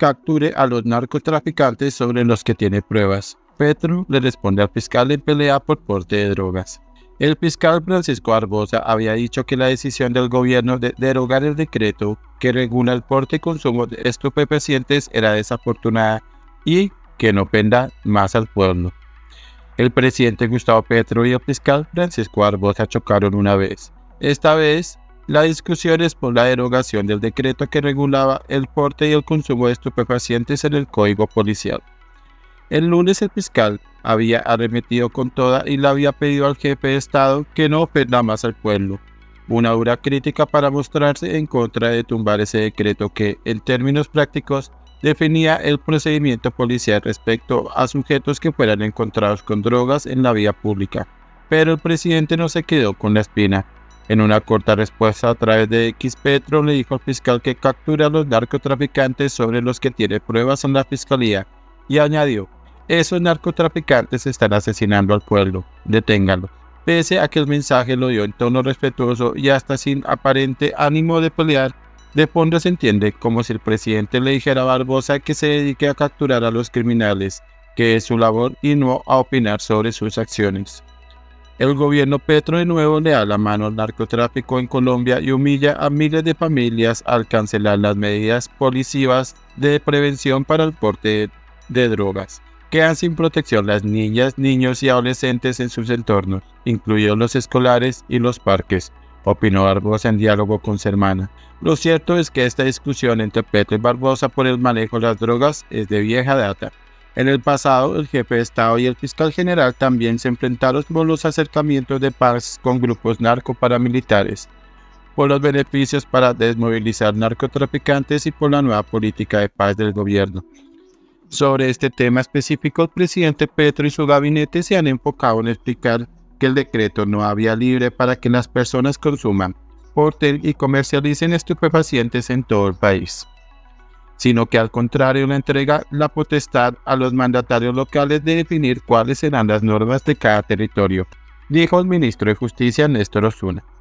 capture a los narcotraficantes sobre los que tiene pruebas. Petro le responde al fiscal en pelea por porte de drogas. El fiscal Francisco Barbosa había dicho que la decisión del gobierno de derogar el decreto que regula el porte y consumo de estupefacientes era desafortunada y que no penda más al pueblo. El presidente Gustavo Petro y el fiscal Francisco Barbosa chocaron una vez. Esta vez, la discusión es por la derogación del decreto que regulaba el porte y el consumo de estupefacientes en el Código Policial. El lunes el fiscal había arremetido con toda y le había pedido al jefe de Estado que no ofenda más al pueblo. Una dura crítica para mostrarse en contra de tumbar ese decreto que, en términos prácticos, definía el procedimiento policial respecto a sujetos que fueran encontrados con drogas en la vía pública. Pero el presidente no se quedó con la espina. En una corta respuesta a través de X, Petro le dijo al fiscal que captura a los narcotraficantes sobre los que tiene pruebas en la fiscalía y añadió: esos narcotraficantes están asesinando al pueblo, deténganlo. Pese a que el mensaje lo dio en tono respetuoso y hasta sin aparente ánimo de pelear, de fondo se entiende como si el presidente le dijera a Barbosa que se dedique a capturar a los criminales, que es su labor, y no a opinar sobre sus acciones. El gobierno Petro de nuevo le da la mano al narcotráfico en Colombia y humilla a miles de familias al cancelar las medidas policivas de prevención para el porte de drogas. Quedan sin protección las niñas, niños y adolescentes en sus entornos, incluidos los escolares y los parques, opinó Barbosa en diálogo con su hermana. Lo cierto es que esta discusión entre Petro y Barbosa por el manejo de las drogas es de vieja data. En el pasado, el jefe de Estado y el fiscal general también se enfrentaron por los acercamientos de paz con grupos narcoparamilitares, por los beneficios para desmovilizar narcotraficantes y por la nueva política de paz del gobierno. Sobre este tema específico, el presidente Petro y su gabinete se han enfocado en explicar que el decreto no había libre para que las personas consuman, porten y comercialicen estupefacientes en todo el país, sino que al contrario le entrega la potestad a los mandatarios locales de definir cuáles serán las normas de cada territorio, dijo el ministro de Justicia Néstor Osuna.